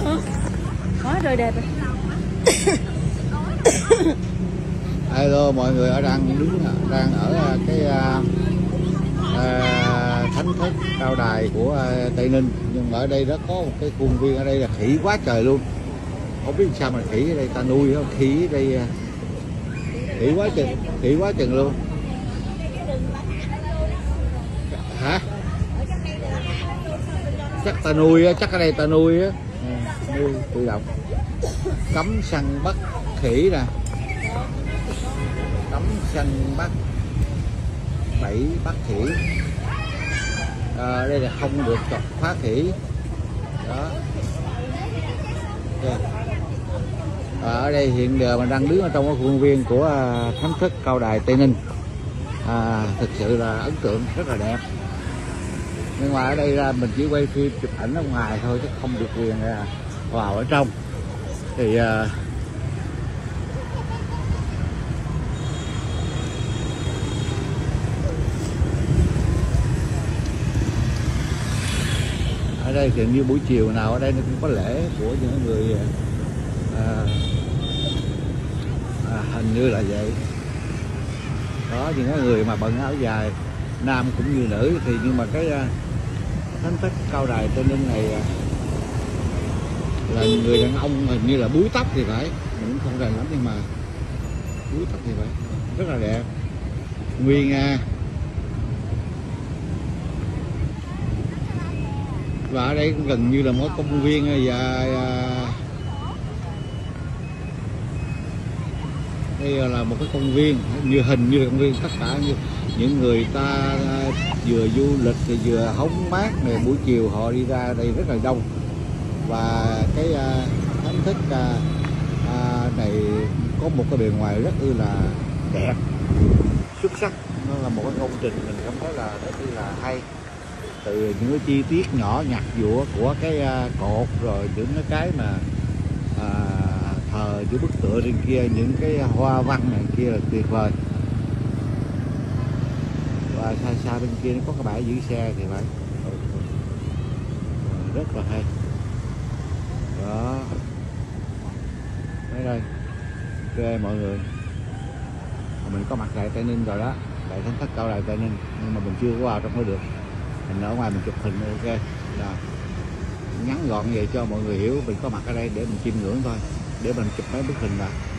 Quá rồi đẹp rồi. Hello mọi người, đang ở cái thánh thất cao đài của Tây Ninh, nhưng mà ở đây nó có một cái khuôn viên, ở đây là khỉ quá trời luôn, không biết sao mà khỉ ở đây ta nuôi không, khỉ ở đây khỉ quá chừng luôn. Hả? Chắc ta nuôi á, chắc ở đây ta nuôi á, nuôi tự động. Cấm săn bắt khỉ nè, cấm săn bắt, bẫy bắt khỉ. Đây là không được chọc phá khỉ đó. Ở đây hiện giờ mình đang đứng ở trong cái khuôn viên của thánh thất cao đài Tây Ninh. Thực sự là ấn tượng, rất là đẹp, nhưng mà ở đây ra mình chỉ quay phim chụp ảnh ở ngoài thôi chứ không được quyền vào ở trong. Thì ở đây thì như buổi chiều nào ở đây nó cũng có lễ của những người hình như là vậy đó, những người mà bận áo dài, nam cũng như nữ. Thì nhưng mà cái thánh thất cao đài Tây Ninh này là người đàn ông hình như là búi tóc thì phải, mình cũng không rành lắm, nhưng mà búi tóc thì phải, rất là đẹp, nguy nga. Và ở đây gần như là một công viên, và đây là một cái công viên hình như là công viên, tất cả những người ta vừa du lịch thì vừa hóng mát này, buổi chiều họ đi ra đây rất là đông. Và cái thánh thất này có một cái bề ngoài rất là đẹp, xuất sắc. Nó là một cái công trình mình cảm thấy là rất là hay, từ những cái chi tiết nhỏ nhặt nhụa của cái cột, rồi những cái mà thờ chữ bức tượng trên kia, những cái hoa văn này kia là tuyệt vời. Và xa xa bên kia nó có cái bãi giữ xe thì phải, rất là hay đó. Đây ok mọi người, mình có mặt tại Tây Ninh rồi đó, tại thánh thất cao đài Tây Ninh, nhưng mà mình chưa có vào trong đó được, mình ở ngoài mình chụp hình ok rồi. Ngắn gọn vậy cho mọi người hiểu mình có mặt ở đây để mình chiêm ngưỡng thôi, để mình chụp mấy bức hình là